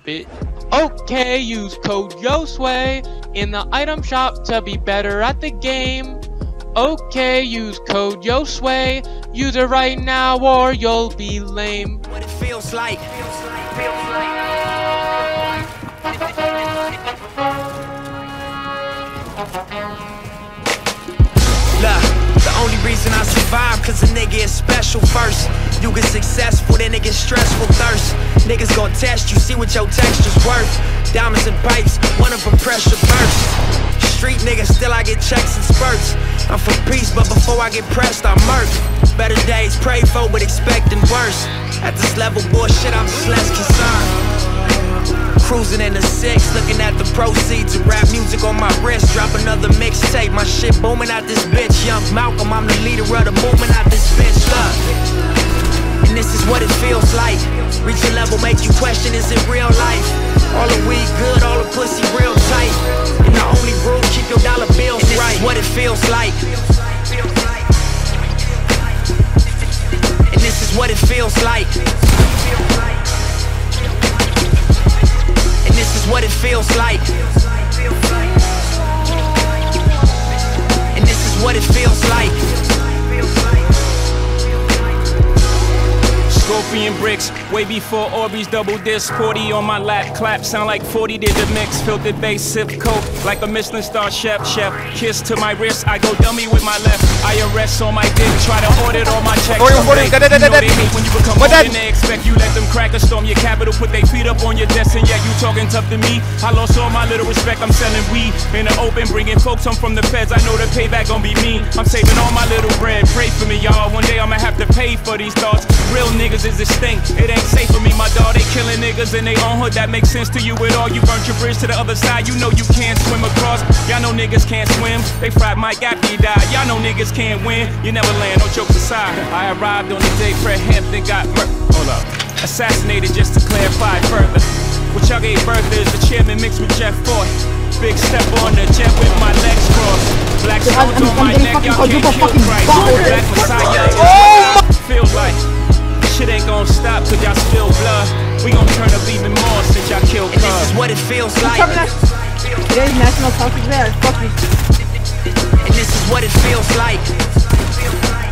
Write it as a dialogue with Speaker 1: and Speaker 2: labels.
Speaker 1: stupid. Okay, use code YOSWAY in the item shop to be better at the game. Okay, use code YOSWAY. Use it right now or you'll be lame.
Speaker 2: What it feels like. Look, the only reason I survive cause a nigga is special first. You get successful, then it gets stressful thirst. Niggas gon' test you, see what your texture's worth. Diamonds and pipes, one of them pressure burst. Street niggas, still I get checks and spurts. I'm for peace, but before I get pressed, I'm murked. Better days prayed for, but expecting worse. At this level, bullshit, I'm just less concerned. Cruising in the 6, looking at the proceeds of rap music on my wrist. Drop another mixtape, my shit booming out this bitch. Young Malcolm, I'm the leader of the movement out this bitch. Look, and this is what it feels like. Reach a level, make you question, is it real life? All the weed good, all the pussy real tight. And the only rule, keep your dollar bills right. This is what it feels like. And this is what it feels like. And this is what it feels like. And this is what it feels like.
Speaker 3: Scorpion bricks, way before Orbeez double disc. 40 on my lap, clap, sound like 40 did the mix. Filtered bass, sip coke, like a Michelin star chef. Kiss to my wrist, I go dummy with my left. IRS on my dick, try to audit all my checks. You know they hate when you become old and they expect you let them crackers storm your capital, put their feet up on your desk, and yet you talking tough to me. I lost all my little respect, I'm selling weed in the open, bringing folks home from the feds. I know the payback gon' be me. I'm saving all my little bread, pray for me, y'all. One day I'ma have to pay for these thoughts. Real niggas is extinct, it ain't safe for me, my dog. They killing niggas in they own hood, that makes sense to you at all. You burnt your bridge to the other side, you know you can't swim across. Y'all know niggas can't swim, they fried Mike after he died. Y'all know niggas can't win, you never land, no jokes aside. I arrived on the day Fred Hampton got hold up, assassinated, just to clarify further. What y'all gave birth is the chairman mixed with Jeff Ford. Big step on the jet with my legs crossed. Black stones on my neck, y'all can't kill Christ. Black Messiah is feels like. Shit ain't gon' stop till y'all spill blood. We gon' turn up even more since y'all killed Cuz.
Speaker 2: And this is what it feels like.
Speaker 4: Today's National Selfie Day. Fuck me.
Speaker 2: And this is what it feels like.